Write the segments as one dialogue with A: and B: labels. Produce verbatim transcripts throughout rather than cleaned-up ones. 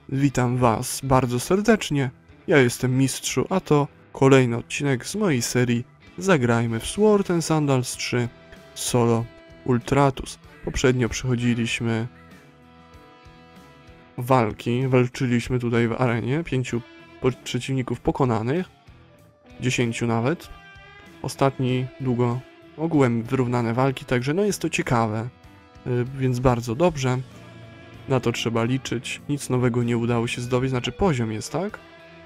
A: Witam was bardzo serdecznie. Ja jestem Mistrzu, a to kolejny odcinek z mojej serii Zagrajmy w Sword and Sandals trzy Solo Ultratus. Poprzednio przechodziliśmy walki, walczyliśmy tutaj w arenie, pięciu przeciwników pokonanych, dziesięciu nawet. Ostatni długo, ogółem wyrównane walki, także no jest to ciekawe, yy, więc bardzo dobrze. Na to trzeba liczyć. Nic nowego nie udało się zdobyć, znaczy poziom jest, tak?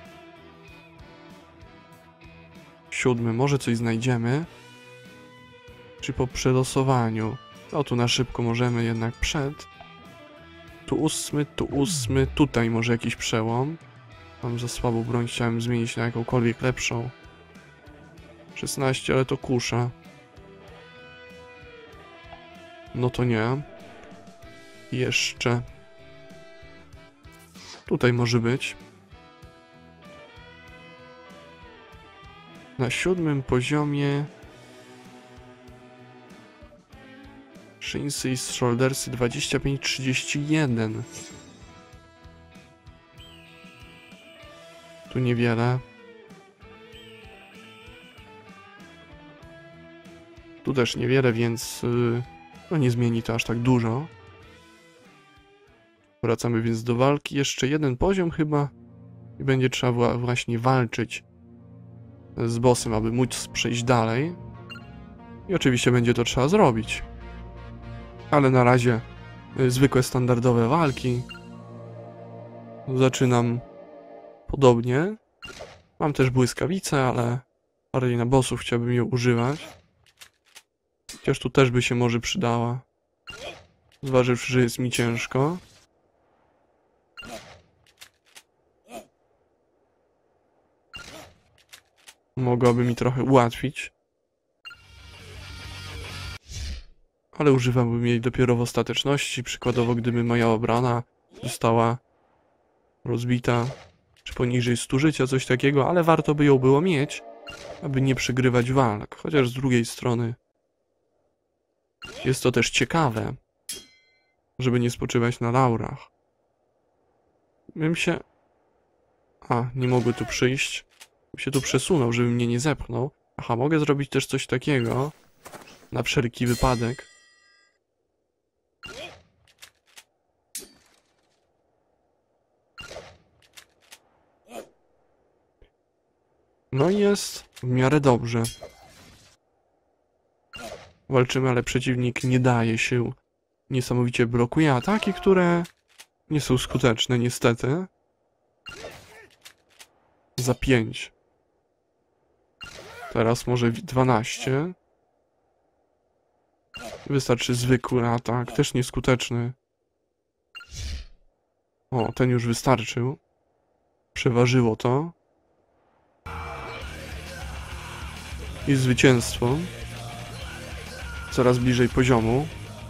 A: Siódmy, może coś znajdziemy. Czy po przelosowaniu? No tu na szybko możemy jednak przed. Tu ósmy, tu ósmy, tutaj może jakiś przełom. Mam za słabą broń, chciałem zmienić na jakąkolwiek lepszą. szesnaście, ale to kusza. No to nie. Jeszcze. Tutaj może być. Na siódmym poziomie Shinsy i Shouldersy dwadzieścia pięć trzydzieści jeden. Tu niewiele. Tu też niewiele, więc yy, no nie zmieni to aż tak dużo. Wracamy więc do walki. Jeszcze jeden poziom chyba. I będzie trzeba właśnie walczyć z bossem, aby móc przejść dalej. I oczywiście będzie to trzeba zrobić. Ale na razie y, zwykłe, standardowe walki. Zaczynam podobnie. Mam też błyskawice, ale bardziej na bossów chciałbym je używać. Chociaż tu też by się może przydała. Zważywszy, że jest mi ciężko. Mogłaby mi trochę ułatwić. Ale używałbym jej dopiero w ostateczności. Przykładowo, gdyby moja obrona została rozbita, czy poniżej stu życia, coś takiego, ale warto by ją było mieć, aby nie przegrywać walk. Chociaż z drugiej strony jest to też ciekawe, żeby nie spoczywać na laurach. Bym się... A, nie mogły tu przyjść. Bym się tu przesunął, żeby mnie nie zepchnął. Aha, mogę zrobić też coś takiego. Na wszelki wypadek. No i jest w miarę dobrze. Walczymy, ale przeciwnik nie daje się. Niesamowicie blokuje ataki, które nie są skuteczne, niestety. Za pięć. Teraz może dwanaście. Wystarczy zwykły atak, też nieskuteczny. O, ten już wystarczył. Przeważyło to. I zwycięstwo. Coraz bliżej poziomu.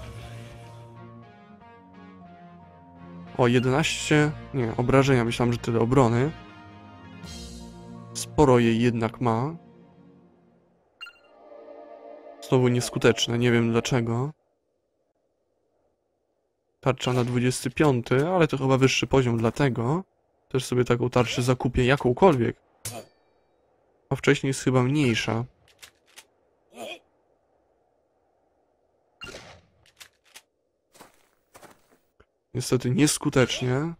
A: O, jedenaście... Nie, obrażenia. Myślałem, że tyle obrony. Sporo jej jednak ma. Znowu nieskuteczne, nie wiem dlaczego. Tarcza na dwudziesty piąty, ale to chyba wyższy poziom, dlatego też sobie taką tarczę zakupię, jakąkolwiek. A wcześniej jest chyba mniejsza. Niestety nieskutecznie.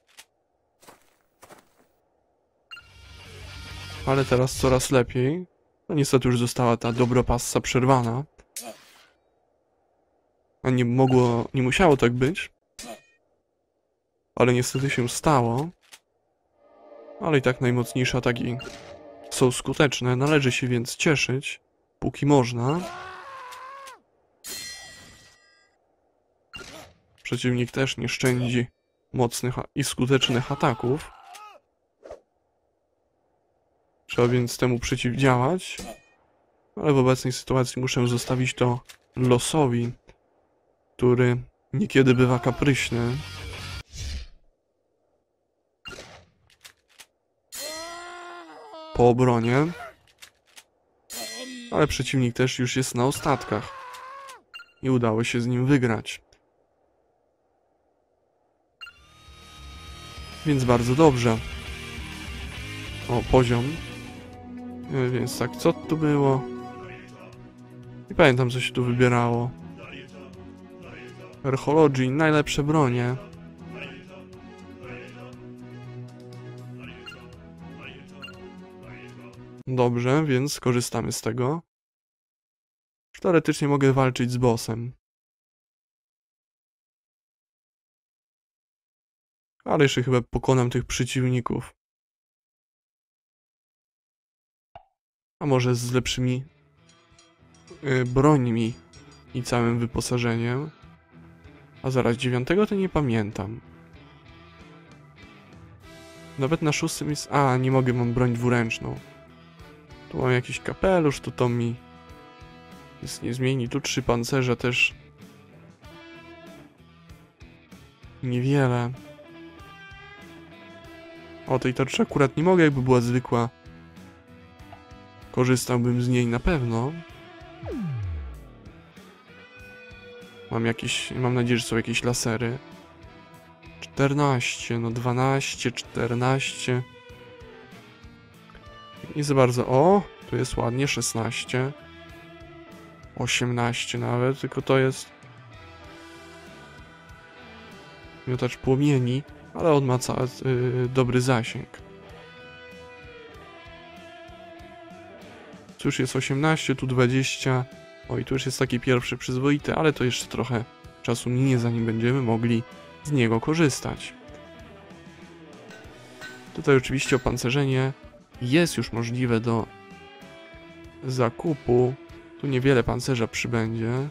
A: Ale teraz coraz lepiej. No niestety już została ta dobropassa przerwana. A nie mogło, nie musiało tak być. Ale niestety się stało. Ale i tak najmocniejsze ataki są skuteczne. Należy się więc cieszyć, póki można. Przeciwnik też nie szczędzi mocnych i skutecznych ataków. Trzeba więc temu przeciwdziałać. Ale w obecnej sytuacji muszę zostawić to losowi, który niekiedy bywa kapryśny. Po obronie. Ale przeciwnik też już jest na ostatkach. I udało się z nim wygrać. Więc bardzo dobrze. O, poziom. Yy, więc tak, co tu było? Nie pamiętam, co się tu wybierało. Archeology, najlepsze bronie. Dobrze, więc skorzystamy z tego. Teoretycznie mogę walczyć z bossem. Ale jeszcze chyba pokonam tych przeciwników. A może z lepszymi yy, brońmi i całym wyposażeniem. A zaraz, dziewiątego to nie pamiętam. Nawet na szóstym jest... A, nie mogę, mam broń dwuręczną. Tu mam jakiś kapelusz, tu to mi... Nic nie zmieni. Tu trzy pancerza też... Niewiele. O, tej tarczy akurat nie mogę, jakby była zwykła. Korzystałbym z niej na pewno. Mam jakieś... Mam nadzieję, że są jakieś lasery. czternaście, no dwanaście, czternaście. Nie za bardzo. O, tu jest ładnie, szesnaście. osiemnaście nawet, tylko to jest... Miotacz płomieni, ale on ma cały, yy, dobry zasięg. Tu już jest osiemnaście, tu dwadzieścia. Oj, tu już jest taki pierwszy przyzwoity, ale to jeszcze trochę czasu minie, zanim będziemy mogli z niego korzystać. Tutaj oczywiście opancerzenie jest już możliwe do zakupu. Tu niewiele pancerza przybędzie.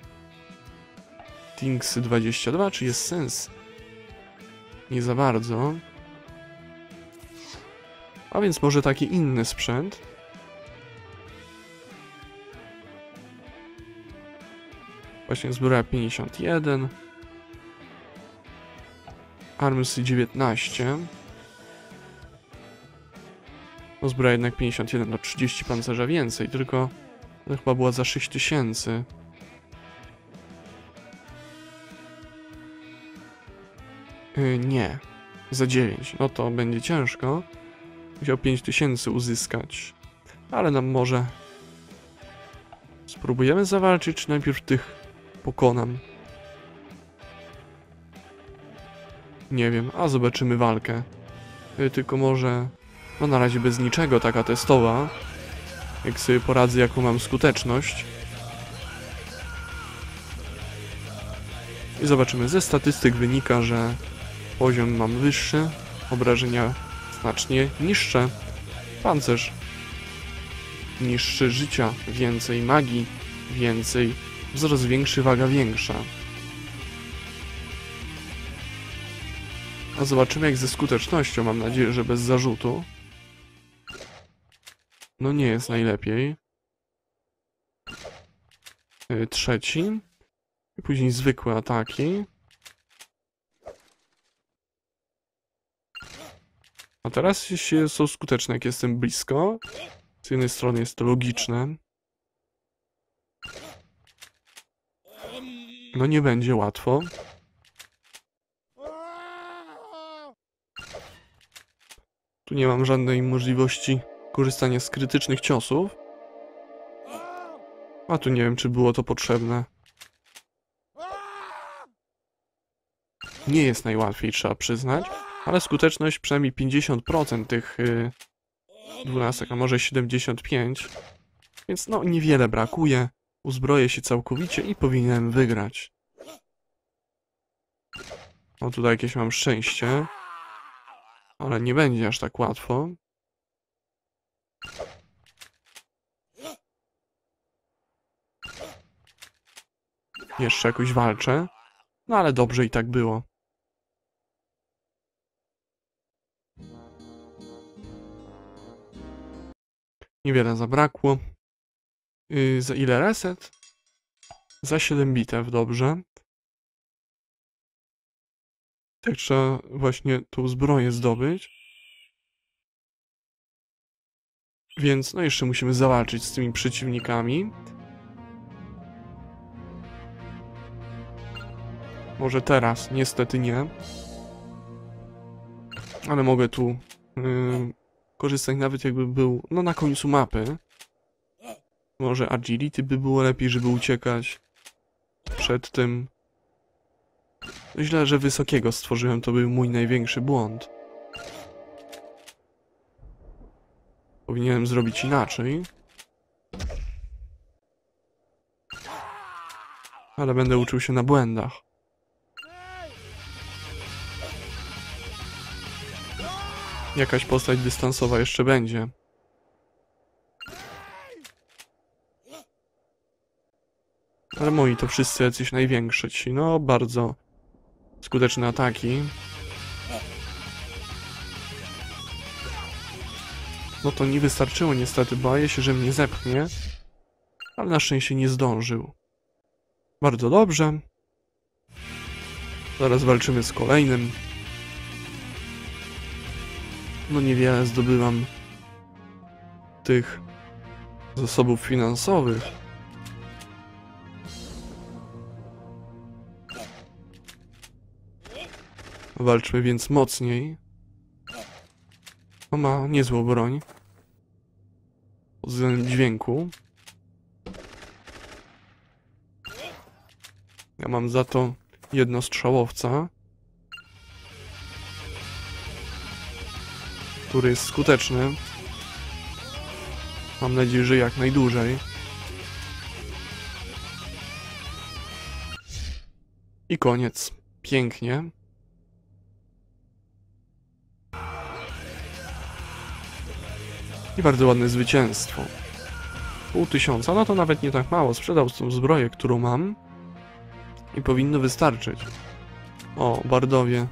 A: Tinksy dwadzieścia dwa, czy jest sens? Nie za bardzo. A więc może taki inny sprzęt. Właśnie zbroja pięćdziesiąt jeden. Armsy dziewiętnaście. No zbroja jednak pięćdziesiąt jeden, to trzydzieści pancerza więcej, tylko to chyba była za sześć tysięcy. Yy, nie, za dziewięć. No to będzie ciężko. Musiał pięć tysięcy uzyskać. Ale nam może... Spróbujemy zawalczyć, czy najpierw tych pokonam? Nie wiem, a zobaczymy walkę. Yy, tylko może... No na razie bez niczego, taka testowa. Jak sobie poradzę, jaką mam skuteczność. I zobaczymy, ze statystyk wynika, że poziom mam wyższy, obrażenia znacznie niższe, pancerz niższy, życia więcej, magii więcej, wzrost większy, waga większa. A zobaczymy, jak ze skutecznością, mam nadzieję, że bez zarzutu. No nie jest najlepiej. Yy, trzeci. I później zwykłe ataki. A teraz się są skuteczne, jak jestem blisko. Z jednej strony jest to logiczne. No nie będzie łatwo. Tu nie mam żadnej możliwości korzystania z krytycznych ciosów. A tu nie wiem, czy było to potrzebne. Nie jest najłatwiej, trzeba przyznać, ale skuteczność przynajmniej pięćdziesiąt procent tych yy, dwunastek, a może siedemdziesiąt pięć procent. Więc no niewiele brakuje. Uzbroję się całkowicie i powinienem wygrać. O, tutaj jakieś mam szczęście. Ale nie będzie aż tak łatwo. Jeszcze jakoś walczę. No ale dobrze i tak było. Niewiele zabrakło. Yy, za ile reset? Za siedem bitew, dobrze. Tak trzeba właśnie tą zbroję zdobyć. Więc no jeszcze musimy zawalczyć z tymi przeciwnikami. Może teraz, niestety nie. Ale mogę tu yy, korzystać nawet jakby był, no na końcu mapy. Może agility by było lepiej, żeby uciekać przed tym. Źle, że wysokiego stworzyłem, to był mój największy błąd. Powinienem zrobić inaczej. Ale będę uczył się na błędach. Jakaś postać dystansowa jeszcze będzie. Ale moi to wszyscy jacyś największy ci. No, bardzo skuteczne ataki. No to nie wystarczyło niestety, boję się, że mnie zepchnie. Ale na szczęście nie zdążył. Bardzo dobrze. Zaraz walczymy z kolejnym. No niewiele zdobywam tych zasobów finansowych. Walczmy więc mocniej. On ma niezłą broń. Pod względem dźwięku. Ja mam za to jednostrzałowca, który jest skuteczny. Mam nadzieję, że jak najdłużej. I koniec. Pięknie. I bardzo ładne zwycięstwo. Pół tysiąca, no to nawet nie tak mało. Sprzedał tą zbroję, którą mam. I powinno wystarczyć. O, bardowie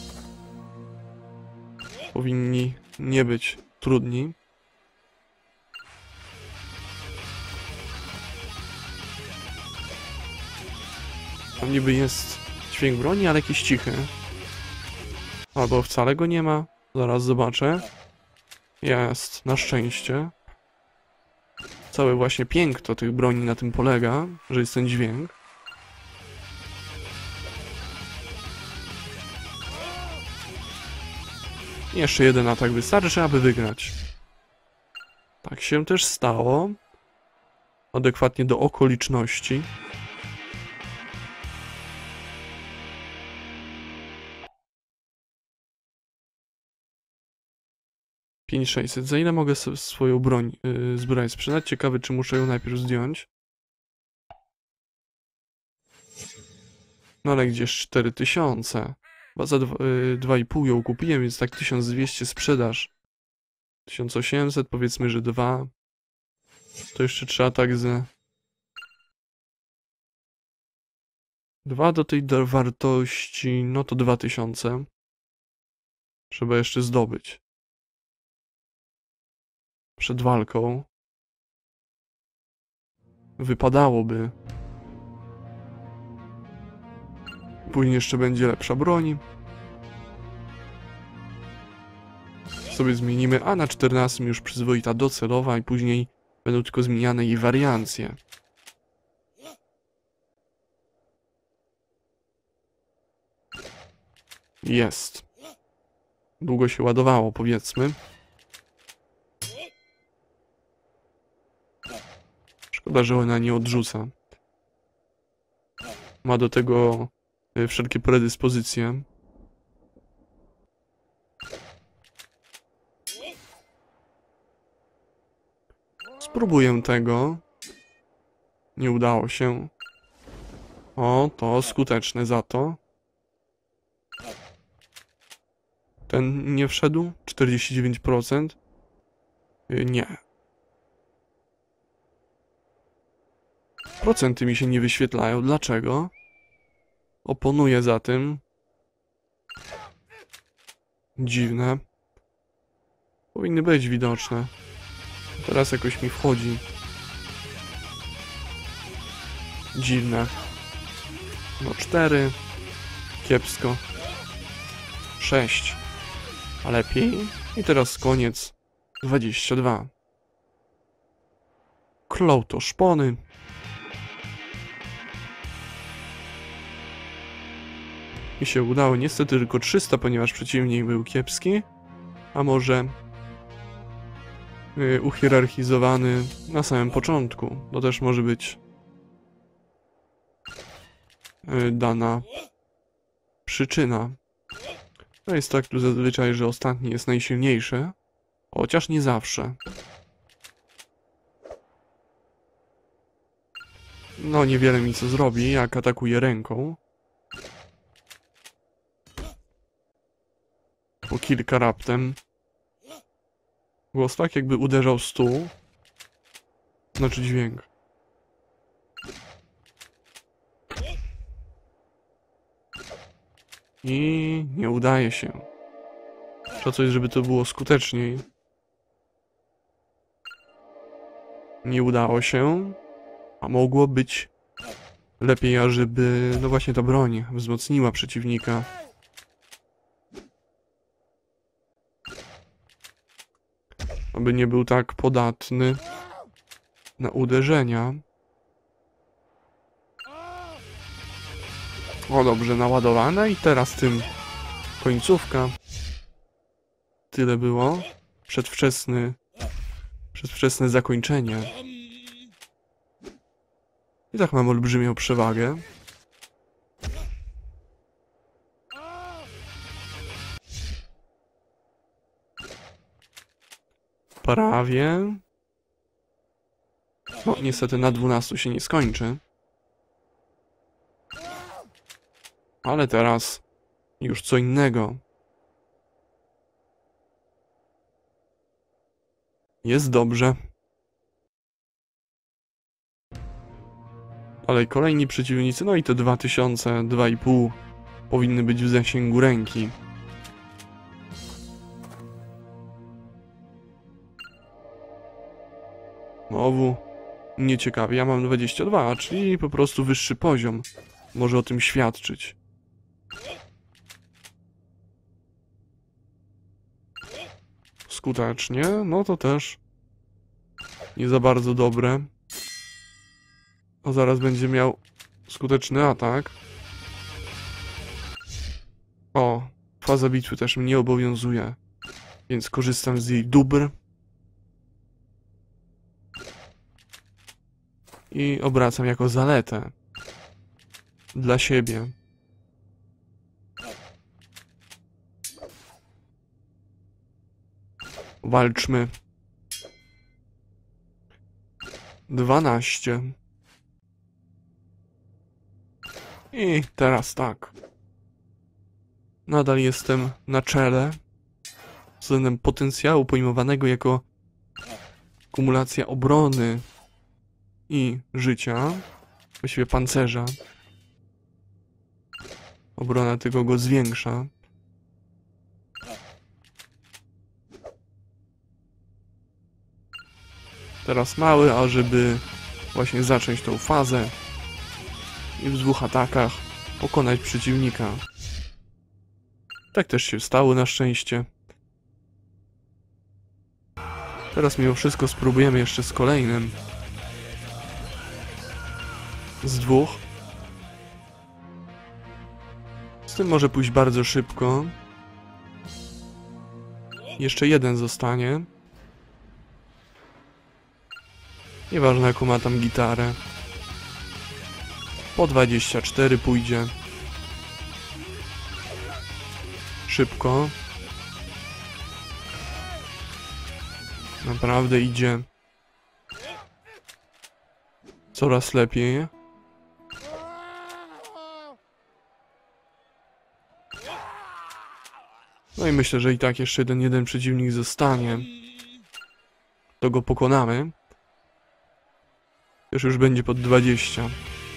A: powinni nie być trudni. Tam niby jest dźwięk broni, ale jakiś cichy. Albo wcale go nie ma. Zaraz zobaczę. Jest, na szczęście. Całe właśnie piękno tych broni na tym polega, że jest ten dźwięk. Jeszcze jeden atak wystarczy, aby wygrać. Tak się też stało. Adekwatnie do okoliczności. pięć tysięcy sześćset. Za ile mogę sobie swoją broń, yy, zbroję sprzedać? Ciekawy, czy muszę ją najpierw zdjąć. No ale gdzież cztery tysiące? Chyba za dwa i pół ją kupiłem, więc tak tysiąc dwieście sprzedaż. tysiąc osiemset, powiedzmy, że dwa. To jeszcze trzeba tak ze... dwa do tej wartości, no to dwa tysiące. Trzeba jeszcze zdobyć. Przed walką. Wypadałoby. Później jeszcze będzie lepsza broń. Sobie zmienimy, a na czternastym już przyzwoita docelowa i później będą tylko zmieniane jej wariancje. Jest. Długo się ładowało, powiedzmy. Szkoda, że ona nie odrzuca. Ma do tego wszelkie predyspozycje. Spróbuję tego. Nie udało się. O, to skuteczne za to. Ten nie wszedł? czterdzieści dziewięć procent? Nie. Procenty mi się nie wyświetlają. Dlaczego? Oponuję za tym. Dziwne. Powinny być widoczne. Teraz jakoś mi wchodzi. Dziwne. No cztery. Kiepsko. sześć. A lepiej. I teraz koniec. dwadzieścia dwa. Klołto szpony. Mi się udało, niestety tylko trzysta, ponieważ przeciwnik był kiepski. A może yy, uhierarchizowany na samym początku. To też może być yy, dana przyczyna. To jest tak tu zazwyczaj, że ostatni jest najsilniejszy. Chociaż nie zawsze. No niewiele mi co zrobi, jak atakuje ręką. Po kilka raptem. Głos tak jakby uderzał stół. Znaczy dźwięk. I nie udaje się. Trzeba coś, żeby to było skuteczniej. Nie udało się. A mogło być lepiej, ażeby, no właśnie ta broń wzmocniła przeciwnika. Aby nie był tak podatny na uderzenia. O, dobrze naładowane i teraz tym końcówka. Tyle było. Przedwczesny, przedwczesne zakończenie. I tak mam olbrzymią przewagę. Prawie. No, niestety na dwunastu się nie skończy. Ale teraz już co innego. Jest dobrze. Ale kolejni przeciwnicy, no i te dwa tysiące, dwa i pół powinny być w zasięgu ręki. Znowu nieciekawie, ja mam dwadzieścia dwa, czyli po prostu wyższy poziom może o tym świadczyć. Skutecznie, no to też nie za bardzo dobre. A zaraz będzie miał skuteczny atak. O, faza bitwy też mnie obowiązuje, więc korzystam z jej dóbr. I obracam jako zaletę. Dla siebie. Walczmy. dwanaście. I teraz tak. Nadal jestem na czele. Względem potencjału pojmowanego jako kumulacja obrony i życia. Właściwie pancerza. Obrona tylko go zwiększa. Teraz mały, ażeby właśnie zacząć tą fazę i w dwóch atakach pokonać przeciwnika. Tak też się stało na szczęście. Teraz mimo wszystko spróbujemy jeszcze z kolejnym. Z dwóch. Z tym może pójść bardzo szybko. Jeszcze jeden zostanie. Nieważne jaką ma tam gitarę. Po dwadzieścia cztery pójdzie. Szybko. Naprawdę idzie coraz lepiej. No i myślę, że i tak jeszcze jeden, jeden przeciwnik zostanie. To go pokonamy. Już już będzie pod dwadzieścia.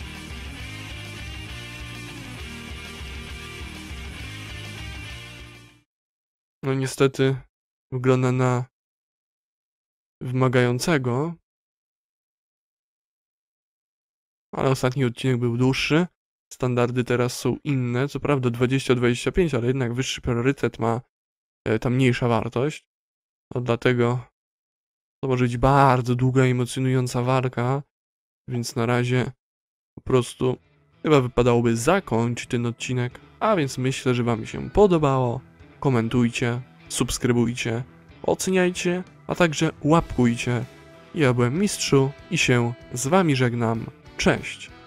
A: No niestety wygląda na wymagającego. Ale ostatni odcinek był dłuższy. Standardy teraz są inne. Co prawda dwadzieścia dwadzieścia pięć, ale jednak wyższy priorytet ma ta mniejsza wartość. No dlatego to może być bardzo długa, emocjonująca walka. Więc na razie po prostu chyba wypadałoby zakończyć ten odcinek. A więc myślę, że wam się podobało. Komentujcie, subskrybujcie, oceniajcie, a także łapkujcie. Ja byłem Mistrzu i się z wami żegnam. Cześć!